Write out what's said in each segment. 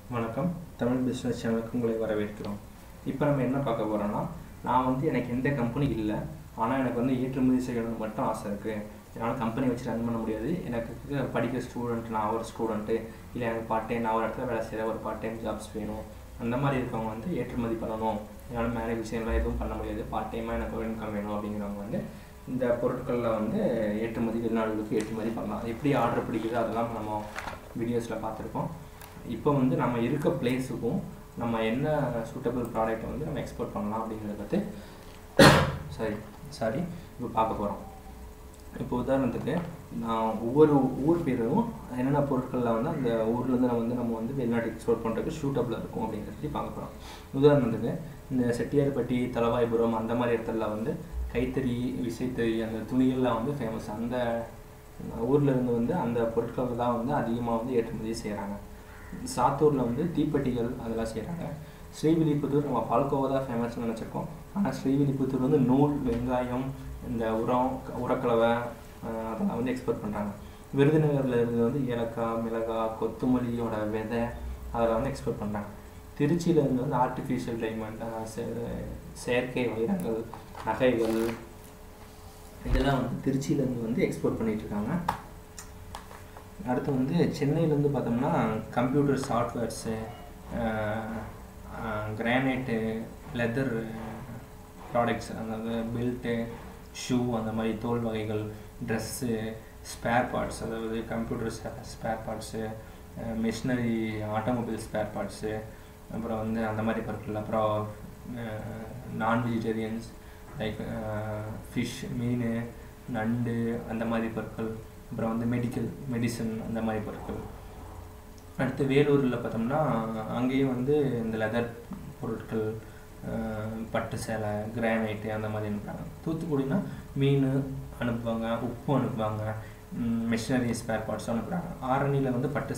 வணக்கம். தமிழ் பிஸ்னஸ் சேனலுக்கு உங்களை வரவேற்கிறோம். இப்போ நம்ம என்ன பார்க்க போகிறோம்னா, நான் வந்து எனக்கு எந்த கம்பெனி இல்லை, ஆனால் எனக்கு வந்து ஏற்றுமதி செய்யணும்னு மட்டும் ஆசை இருக்குது. என்னால் கம்பெனி வச்சு ரன் பண்ண முடியாது. எனக்கு படிக்கிற ஸ்டூடெண்ட், நான் ஒரு ஸ்டூடெண்ட்டு, இல்லை எனக்கு பார்ட் டைம், நான் ஒரு இடத்துல வேலை செய்கிற ஒரு பார்ட் டைம் ஜாப்ஸ் வேணும். அந்த மாதிரி இருக்கவங்க வந்து ஏற்றுமதி பண்ணணும். என்னால் மேரேஜ் விஷயம்லாம் எதுவும் பண்ண முடியாது, பார்ட் டைமாக எனக்கு ஒரு இன்கம் வேணும் அப்படிங்கிறவங்க வந்து இந்த பொருட்களில் வந்து ஏற்றுமதி, வெளிநாடுகளுக்கு ஏற்றுமதி பண்ணலாம். எப்படி ஆர்டர் பிடிக்குது அதெல்லாம் நம்ம வீடியோஸில் பார்த்துருக்கோம். இப்போ வந்து நம்ம இருக்க பிளேஸுக்கும் நம்ம என்ன சூட்டபிள் ப்ராடக்ட்டை வந்து நம்ம எக்ஸ்போர்ட் பண்ணலாம் அப்படிங்கிறத பற்றி இப்போ பார்க்க போகிறோம். இப்போ உதாரணத்துக்கு நான் ஒவ்வொரு ஊர் பேரும் என்னென்ன பொருட்களில் வந்து அந்த ஊர்லேருந்து நம்ம வந்து வெளிநாட்டுக்கு எக்ஸ்போர்ட் பண்ணுறதுக்கு சூட்டபிளாக இருக்கும் அப்படிங்கிறத பற்றி பார்க்க போகிறோம். உதாரணத்துக்கு இந்த செட்டியார்பட்டி, தலவாய்புரம் அந்த மாதிரி இடத்துல வந்து கைத்தறி, விசைத்தறி அந்த துணிகள்லாம் வந்து ஃபேமஸ். அந்த ஊர்லேருந்து வந்து அந்த பொருட்கள் தான் வந்து அதிகமாக வந்து ஏற்றுமதி செய்கிறாங்க. சாத்தூரில் வந்து தீப்பெட்டிகள் அதெல்லாம் செய்கிறாங்க. ஸ்ரீவில்லிபுத்தூர் நம்ம பால்கோவா தான் ஃபேமஸ்னு நினச்சிருக்கோம். ஆனால் ஸ்ரீவில்லிபுத்தூர் வந்து நூல், வெங்காயம், இந்த உரக்கலவை அதெல்லாம் வந்து எக்ஸ்போர்ட் பண்ணுறாங்க. விருதுநகரில் இருந்து வந்து ஏலக்காய், மிளகாய், கொத்தமல்லியோட விதை அதெல்லாம் வந்து எக்ஸ்போர்ட் பண்ணுறாங்க. திருச்சியில் இருந்து வந்து ஆர்டிஃபிஷியல் டைமண்ட், செயற்கை வைரங்கள், நகைகள் இதெல்லாம் வந்து திருச்சியிலேருந்து வந்து எக்ஸ்போர்ட் பண்ணிகிட்ருக்காங்க. அடுத்து வந்து சென்னையிலேருந்து பார்த்தோம்னா computer softwares, granite, leather products, அதாவது பெல்ட்டு, ஷூ அந்த மாதிரி தோல் வகைகள், ட்ரெஸ்ஸு, ஸ்பேர் பார்ட்ஸ், அதாவது computer spare parts, machinery, automobile spare parts, அப்புறம் வந்து அந்த மாதிரி பொருட்கள். அப்புறம் நான் வெஜிடேரியன்ஸ் லைக் ஃபிஷ், மீன், நண்டு அந்த மாதிரி பொருட்கள். அப்புறம் வந்து மெடிசன் அந்த மாதிரி பொருட்கள். அடுத்து வேலூரில் பார்த்தோம்னா அங்கேயும் வந்து இந்த லெதர் பொருட்கள், பட்டு சேலை, கிரானைட்டு அந்த மாதிரி அனுப்புகிறாங்க. தூத்துக்குடினா மீன் அனுப்புவாங்க, உப்பு அனுப்புவாங்க, மிஷினரி ஸ்பேர் பார்ட்ஸும் அனுப்புகிறாங்க. ஆரணியில் வந்து பட்டு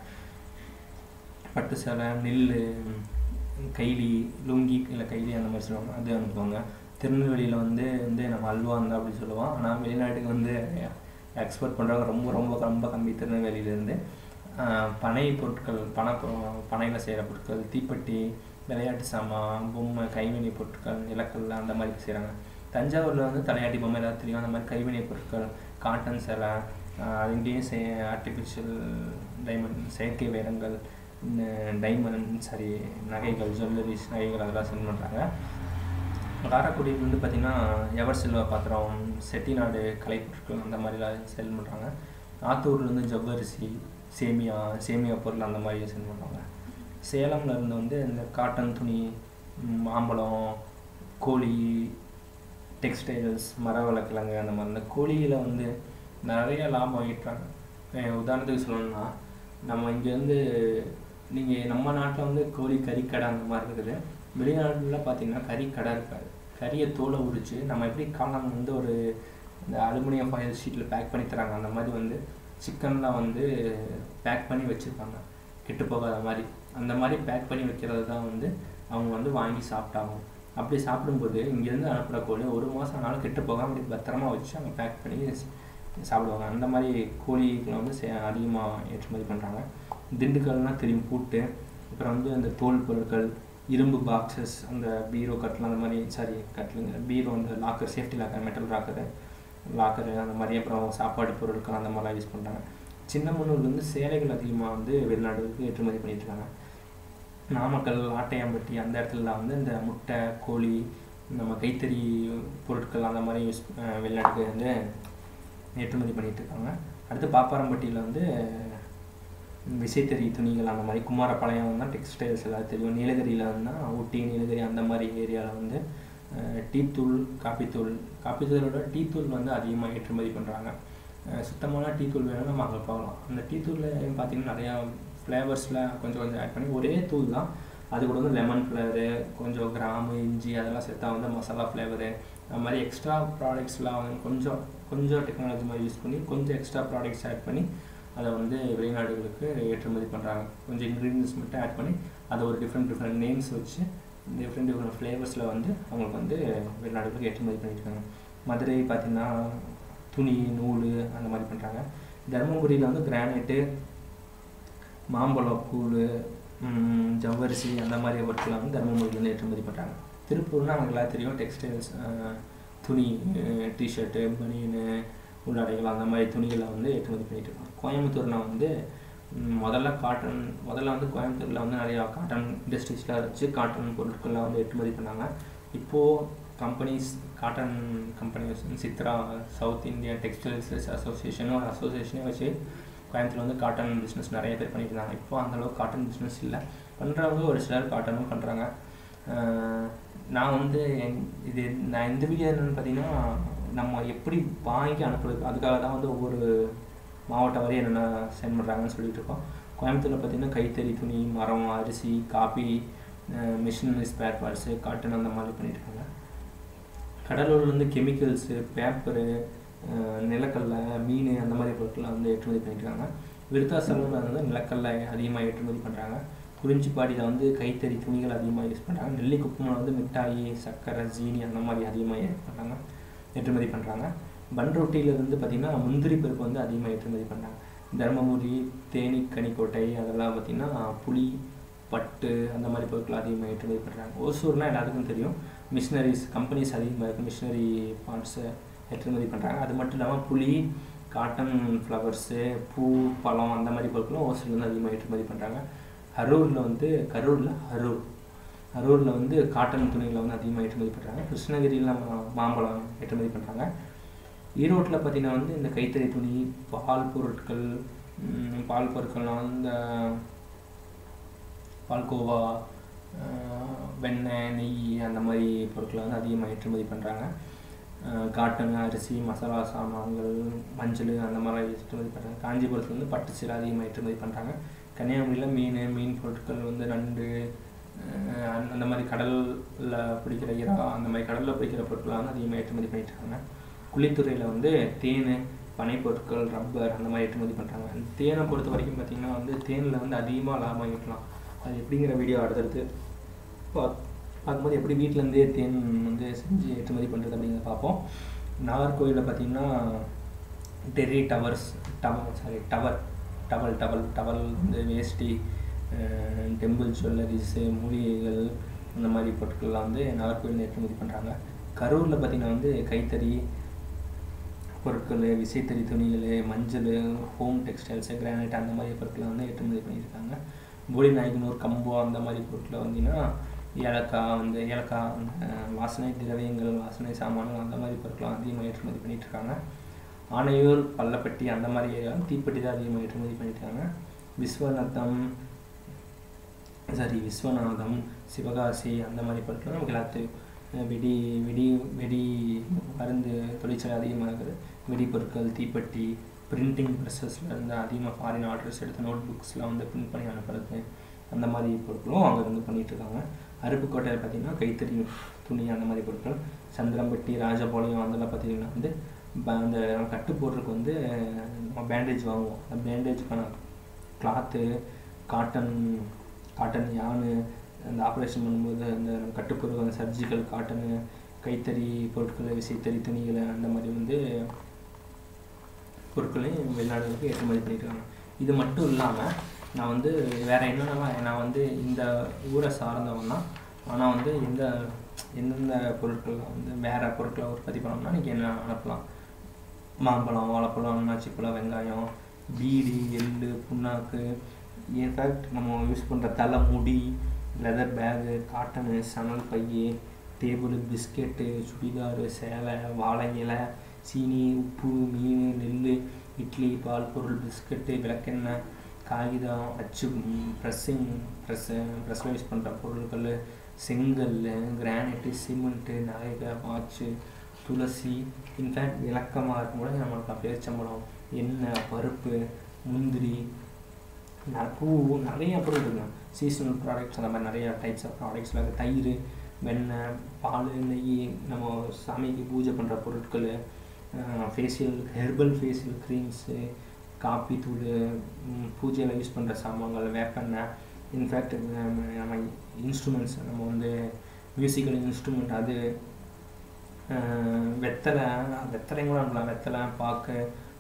சேலை, நெல், கைலி, லுங்கி இல்லை கைலி அந்த மாதிரி சொல்லுவாங்க, அது அனுப்புவாங்க. திருநெல்வேலியில் வந்து நம்ம அல்வா இருந்தால் அப்படி சொல்லுவோம். ஆனால் வெளிநாட்டுக்கு வந்து எக்ஸ்போர்ட் பண்ணுறவங்க ரொம்ப ரொம்ப ரொம்ப கம்மி. திருநெல்வேலியிலேருந்து பனை பொருட்கள், பனையில் செய்கிற பொருட்கள், தீப்பெட்டி, விளையாட்டு சாமான், பொம்மை, கைவினை பொருட்கள், நிலக்கல் அந்த மாதிரி செய்கிறாங்க. தஞ்சாவூரில் வந்து தலையாட்டி பொம்மை எல்லாம் தெரியும், அந்த மாதிரி கைவினை பொருட்கள், காட்டன் சேலை, இங்கேயும் ஆர்டிஃபிஷியல் டைமண்ட், செயற்கை வைரங்கள், நகைகள், ஜுவல்லரிஸ், நகைகள் அதெல்லாம் சென்ட் பண்ணுறாங்க. காரைக்குடியில் வந்து பார்த்திங்கன்னா எவர் சில்வர் பாத்திரம், செட்டிநாடு கலைப்பொருட்கள் அந்த மாதிரிலாம் செல் பண்ணுறாங்க. ஆத்தூர்லேருந்து ஜவ்வரிசி, சேமியா பொருள் அந்த மாதிரி செல் பண்ணுறாங்க. சேலமில் இருந்து வந்து இந்த காட்டன் துணி, மாம்பழம், கோழி, டெக்ஸ்டைல்ஸ், மரவள்ளக்கிழங்கு அந்த மாதிரி. இந்த கோழியில் வந்து நிறைய லாபம் ஈட்டுறாங்க. உதாரணத்துக்கு சொல்லணும்னா நம்ம இங்கேருந்து நம்ம நாட்டில் வந்து கோழி கறிக்கடை அந்த மாதிரி இருக்குது. வெளிநாட்டில் பார்த்திங்கன்னா கறிக்கடை இருக்காது. கறியை தோலை உரித்து நம்ம எப்படி காளான் வந்து ஒரு இந்த அலுமினியம் ஃபாயில் ஷீட்டில் பேக் பண்ணி தராங்க, அந்த மாதிரி வந்து சிக்கன்லாம் வந்து பேக் பண்ணி வச்சுருப்பாங்க கெட்டு போகாத மாதிரி. அந்த மாதிரி பேக் பண்ணி வைக்கிறது தான் வந்து அவங்க வந்து வாங்கி சாப்பிட்டாகும். அப்படி சாப்பிடும்போது இங்கேருந்து அனுப்புகிற கோழி 1 மாதம் ஆனாலும் கெட்டு போகாமல் அப்படி பத்திரமா வச்சு அவங்க பேக் பண்ணி சாப்பிடுவாங்க. அந்த மாதிரி கோழிகளை வந்து அதிகமாக ஏற்றுமதி பண்ணுறாங்க. திண்டுக்கல்னால் தெரியும், பூட்டு. அப்புறம் வந்து அந்த தோல் பொருட்கள், இரும்பு பாக்ஸஸ், அந்த பீரோ கட்டில் அந்த மாதிரி, கட்டிலுங்க பீரோ, அந்த locker, safety locker, metal locker அந்த மாதிரி. அப்புறம் சாப்பாடு பொருட்கள் அந்த மாதிரிலாம் யூஸ் பண்ணுறாங்க. சின்னமனூர்லேருந்து சேலைகள் அதிகமாக வந்து வெளிநாடுகளுக்கு ஏற்றுமதி பண்ணிட்டுருக்காங்க. நாமக்கல், ஆட்டையாம்பட்டி அந்த இடத்துலலாம் வந்து இந்த முட்டை, கோழி, நம்ம கைத்தறி பொருட்கள் அந்த மாதிரி வெளிநாட்டுக்கு வந்து ஏற்றுமதி பண்ணிகிட்ருக்காங்க. அடுத்து பாப்பாரம்பட்டியில் வந்து விசைத்தறி துணிகள் அந்த மாதிரி. குமாரபாளையம் தான் டெக்ஸ்டைல்ஸ் எல்லாம் தெரியும். நீலகிரியில் இருந்தால் ஊட்டி, நீலகிரி அந்த மாதிரி ஏரியாவில் வந்து டீத்தூள், காப்பித்தூளோட டீத்தூள் வந்து அதிகமாக ஏற்றுமதி பண்ணுறாங்க. சுத்தமான டீத்தூள் வேணும்னா நம்ம அங்கே போகலாம். அந்த டீத்தூளில் பார்த்திங்கன்னா நிறையா ஃப்ளேவர்ஸில் கொஞ்சம் ஆட் பண்ணி ஒரே தூள் தான், அது கூட வந்து லெமன் ஃப்ளேவரு, கொஞ்சம் கிராம்பு, இஞ்சி அதெல்லாம் சேர்த்தா வந்து மசாலா ஃப்ளேவரு, அது மாதிரி எக்ஸ்ட்ரா ப்ராடக்ட்ஸ்லாம் வந்து கொஞ்சம் டெக்னாலஜி மாதிரி யூஸ் பண்ணி கொஞ்சம் எக்ஸ்ட்ரா ப்ராடக்ட்ஸ் ஆட் பண்ணி அதை வந்து வெளிநாடுகளுக்கு ஏற்றுமதி பண்ணுறாங்க. கொஞ்சம் இன்க்ரீடியன்ஸ் மட்டும் ஆட் பண்ணி அதை ஒரு டிஃப்ரெண்ட் நேம்ஸ் வச்சு டிஃப்ரெண்ட் ஃப்ளேவர்ஸில் வந்து அவங்களுக்கு வந்து வெளிநாடுகளுக்கு ஏற்றுமதி பண்ணியிருக்காங்க. மதுரை பார்த்திங்கன்னா துணி, நூல் அந்த மாதிரி பண்ணுறாங்க. தருமபுரியில் வந்து கிரானைட்டு, மாம்பழம் கூழ், ஜவ்வரிசி அந்த மாதிரி பொருட்கள்லாம் வந்து தருமபுரியிலேருந்து ஏற்றுமதி பண்ணுறாங்க. திருப்பூர்னால் நமக்கு எல்லாம் தெரியும், டெக்ஸ்டைல்ஸ், துணி, டிஷர்ட்டு, பனியனு, உள்ளாடைகள் அந்த மாதிரி துணிகளை வந்து ஏற்றுமதி பண்ணிகிட்டு இருக்காங்க. கோயம்புத்தூர்னால் வந்து முதல்ல வந்து கோயம்புத்தூரில் வந்து நிறையா காட்டன் இண்டஸ்ட்ரீஸ்லாம் வச்சு காட்டன் பொருட்கள்லாம் வந்து ஏற்றுமதி பண்ணாங்க. இப்போது cotton companies, Chitra, South India Textiles அசோசியேஷனே வச்சு கோயம்புத்தூர் வந்து காட்டன் பிஸ்னஸ் நிறைய பேர் பண்ணிட்டு இருந்தாங்க. இப்போ அந்தளவுக்கு காட்டன் பிஸ்னஸ் இல்லை, பண்ணுறவங்க ஒரு சிலர் காட்டனும் பண்ணுறாங்க. நான் இந்த வீடியோ என்னென்னு பார்த்தீங்கன்னா, நம்ம எப்படி வாங்கி அனுப்புறது, அதுக்காக தான் வந்து ஒவ்வொரு மாவட்டம் வரையும் என்னென்ன சென்ட் பண்ணுறாங்கன்னு சொல்லிட்டு இருக்கோம். கோயம்புத்தூரில் பார்த்திங்கன்னா கைத்தறி துணி, மரம், அரிசி, coffee, machinery spare parts, cotton அந்த மாதிரி பண்ணிட்டுருக்காங்க. கடலூர்லேருந்து கெமிக்கல்ஸு, பேப்பரு, நிலக்கடலை, மீன் அந்த மாதிரி பொருட்கள்லாம் வந்து ஏற்றுமதி பண்ணிட்டுருக்காங்க. விருத்தாசலமில் வந்து நிலக்கடலை அதிகமாக ஏற்றுமதி பண்ணுறாங்க. குறிஞ்சிப்பாடியில் வந்து கைத்தறி துணிகள் அதிகமாக யூஸ் பண்ணுறாங்க. நெல்லிக்குப்பமில் வந்து மிட்டாயி, சர்க்கரை, ஜீனி அந்த மாதிரி அதிகமாக ஏற்றுமதி பண்ணுறாங்க. பன்ருட்டியிலேருந்து பார்த்திங்கன்னா முந்திரி பருப்பு வந்து அதிகமாக ஏற்றுமதி பண்ணுறாங்க. தருமபுரி, தேனி, கனிக்கோட்டை அதெல்லாம் பார்த்திங்கன்னா புளி, பட்டு அந்த மாதிரி பொருட்கள் அதிகமாக ஏற்றுமதி பண்ணுறாங்க. ஓசூர்னால் எல்லாத்துக்கும் தெரியும், மிஷினரிஸ் கம்பெனிஸ் அதிகமாக இருக்குது, மிஷினரி பார்ட்ஸை ஏற்றுமதி பண்ணுறாங்க. அது மட்டும் இல்லாமல் புளி, காட்டன் ஃப்ளவர்ஸு, பூ, பழம் அந்த மாதிரி பொருட்களும் ஓசூர்லேருந்து அதிகமாக ஏற்றுமதி பண்ணுறாங்க. அரூரில் வந்து காட்டன் துணிகளை வந்து அதிகமாக ஏற்றுமதி பண்ணுறாங்க. கிருஷ்ணகிரியில் மாம்பழம் ஏற்றுமதி பண்ணுறாங்க. ஈரோட்டில் பார்த்திங்கன்னா வந்து இந்த கைத்தறி துணி, பால் பொருட்கள்லாம் இந்த பால்கோவா, வெண்ணெய், நெய் அந்த மாதிரி பொருட்களை வந்து அதிகமாக ஏற்றுமதி பண்ணுறாங்க. காட்டன், அரிசி, மசாலா சாமான்கள், மஞ்சள் அந்த மாதிரி ஏற்றுமதி பண்ணுறாங்க. காஞ்சிபுரத்தில் வந்து பட்டு சீலை அதிகமாக ஏற்றுமதி பண்ணுறாங்க. கன்னியாகுமரியில் மீன் பொருட்கள் வந்து நண்டு, அந்த மாதிரி கடலில் பிடிக்கிற இறா, அந்த மாதிரி கடலில் பிடிக்கிற பொருட்கள்லாம் வந்து அதிகமாக ஏற்றுமதி பண்ணிட்டுருக்காங்க. குளித்துறையில் வந்து தேன், பனை பொருட்கள், ரப்பர் அந்த மாதிரி ஏற்றுமதி பண்ணுறாங்க. தேனை பொறுத்த வரைக்கும் பார்த்திங்கன்னா வந்து தேனில் வந்து அதிகமாக லாபம் ஈட்டலாம். அது எப்படிங்கிற வீடியோ அடுத்தடுத்து பார்க்கும்போது எப்படி வீட்டிலேருந்தே தேன் வந்து செஞ்சு ஏற்றுமதி பண்ணுறது அப்படிங்கிறத பார்ப்போம். நாகர்கோவிலில் பார்த்திங்கன்னா டெர்ரி டவல் வந்து வேஷ்டி, டெம்பிள் ஜுவல்லரிஸு, மூலிகைகள் அந்த மாதிரி பொருட்கள்லாம் வந்து நாகர்கோவில் ஏற்றுமதி பண்ணுறாங்க. கரூரில் பார்த்திங்கன்னா வந்து கைத்தறி பொருட்கள், விசைத்தறி துணிகள், மஞ்சள், ஹோம் டெக்ஸ்டைல்ஸு, கிரானைட் அந்த மாதிரி பொருட்களை வந்து ஏற்றுமதி பண்ணியிருக்காங்க. போடிநாயக்கனூர், கம்போ அந்த மாதிரி பொருட்களை வந்தீங்கன்னா ஏலக்காய், வாசனை திரவியங்கள், வாசனை சாமான்கள் அந்த மாதிரி பொருட்கள்லாம் அதிகமாக ஏற்றுமதி பண்ணிகிட்ருக்காங்க. ஆனையூர், பள்ளப்பட்டி அந்த மாதிரி ஏரியாவில் தீப்பெட்டி தான் அதிகமாக ஏற்றுமதி பண்ணியிருக்காங்க. விஸ்வநாதம், சிவகாசி அந்த மாதிரி பொருட்கள் நமக்கு எல்லாத்தையும் வெடி மருந்து தொழிற்சாலை அதிகமாக இருக்குது. வெடிப்பொருட்கள், தீப்பெட்டி, பிரிண்டிங் ப்ரெஸ்ஸஸில் இருந்து அதிகமாக ஃபாரின் ஆர்டர்ஸ் எடுத்து நோட் புக்ஸ்லாம் வந்து பிரிண்ட் பண்ணி அனுப்புறது அந்த மாதிரி பொருட்களும் அங்கே இருந்து பண்ணிகிட்ருக்காங்க. அருப்புக்கோட்டையில் பார்த்திங்கன்னா கைத்தறி துணி அந்த மாதிரி பொருட்கள். சந்திரம்பட்டி, ராஜபாளையம் அதெல்லாம் பார்த்திங்கன்னா வந்து அந்த கட்டு போடுறதுக்கு வந்து நம்ம பேண்டேஜ் வாங்குவோம். அந்த பேண்டேஜுக்கான கிளாத்து, காட்டன் யானு, அந்த ஆப்ரேஷன் பண்ணும்போது அந்த கட்டுப்பொருள், அந்த சர்ஜிக்கல் காட்டனு, கைத்தறி பொருட்கள், விசைத்தறி துணிகளை அந்த மாதிரி வந்து பொருட்களையும் வெளிநாடுகளுக்கு ஏற்றுமதி பண்ணியிருக்காங்க. இது மட்டும் இல்லாமல் நான் வந்து வேறு என்னென்னலாம், நான் வந்து இந்த ஊரை சார்ந்தவன்னா, ஆனால் வந்து எந்தெந்த பொருட்களில் வந்து வேறு பொருட்களை உற்பத்தி பண்ணோம்னா நீங்கள் என்ன அனுப்பலாம். மாம்பழம், வாழைப்பழம், அன்னாச்சிப்பழம், வெங்காயம், பீடி, எள்ளு, புண்ணாக்கு, இன்ஃபேக்ட் நம்ம யூஸ் பண்ணுற தலை, முடி, லெதர் பேகு, காட்டனு, சணல் பை, டேபிள், பிஸ்கெட்டு, சுடிதாரு, சேலை, வாழை இலை, சீனி, உப்பு, மீன், நெல், இட்லி, பால் பொருள், பிஸ்கெட்டு, விளக்கெண்ணெய், காகிதம், அச்சு, ப்ரெஸ்ஸில் யூஸ் பண்ணுற பொருட்கள், செங்கல், கிரானைட்டு, சிமெண்ட்டு, நகைகள், வாட்சு, துளசி, இன்ஃபேக்ட் விளக்கமாக இருக்கும் கூட நம்மளுக்கு பேரிச்சம்பழம், எண்ணெய், பருப்பு, முந்திரி, பூ, நிறைய பொருள் இருக்குங்க. சீசனல் ப்ராடக்ட்ஸ் அந்த மாதிரி நிறையா டைப்ஸ் ஆஃப் ப்ராடக்ட்ஸில் இருக்குது. தயிர், வெண்ணெய், பால், நெய், நம்ம சாமிக்கு பூஜை பண்ணுற பொருட்கள், ஹெர்பல் ஃபேஷியல் க்ரீம்ஸு, காப்பி தூள், பூஜையில் யூஸ் பண்ணுற சாமான்கள், வேப்பெண்ணெய், இன்ஃபேக்ட் நம்ம இன்ஸ்ட்ருமெண்ட்ஸ், நம்ம வந்து மியூசிக்கல் இன்ஸ்ட்ருமெண்ட், அது வெத்தலையும் கூட அனுப்பலாம். வெத்தலை, பாக்கு,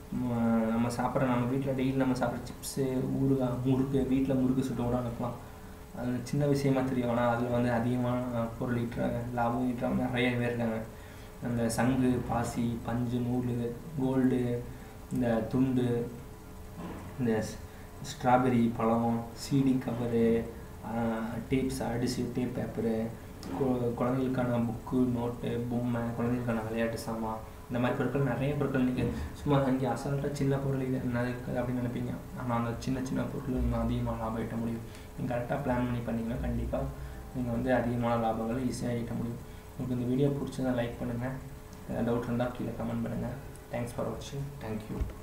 நம்ம வீட்டில் டெய்லி நம்ம சாப்பிட்ற சிப்ஸு, ஊறுகாய், முறுக்கு, வீட்டில் முறுக்கு சுட்டு கூட அனுப்பலாம். அது சின்ன விஷயமா தெரியும், ஆனால் அதில் வந்து அதிகமான பொருள் ஈட்டுறாங்க, லாபம் ஈட்டுறவங்க நிறைய பேர் இருக்காங்க. அந்த சங்கு, பாசி, பஞ்சு, நூல், கோல்டு, இந்த துண்டு, இந்த ஸ்ட்ராபெரி பழம், CD cover, tapes, adhesive tape paper, குழந்தைகளுக்கான புக்கு, நோட்டு, பொம்மை, குழந்தைகளுக்கான விளையாட்டு சாமான், இந்த மாதிரி பொருட்கள் நிறைய பொருட்கள் நீங்கள் சும்மா அங்கே அசால்ட்டாக சின்ன பொருள் இது என்ன இருக்குது அப்படின்னு நினைப்பீங்க. ஆனால் அந்த சின்ன சின்ன பொருட்கள் இன்னும் அதிகமாக லாபம் ஈட்ட முடியும். நீங்கள் கரெக்டாக பிளான் பண்ணி பண்ணிங்கன்னா கண்டிப்பாக நீங்கள் வந்து அதிகமான லாபங்களை ஈஸியாக ஈட்ட முடியும். உங்களுக்கு இந்த வீடியோ பிடிச்சதா லைக் பண்ணுங்கள், டவுட் இருந்தால் கீழே கமெண்ட் பண்ணுங்கள். தேங்க்ஸ் ஃபார் வாட்சிங். தேங்க்யூ.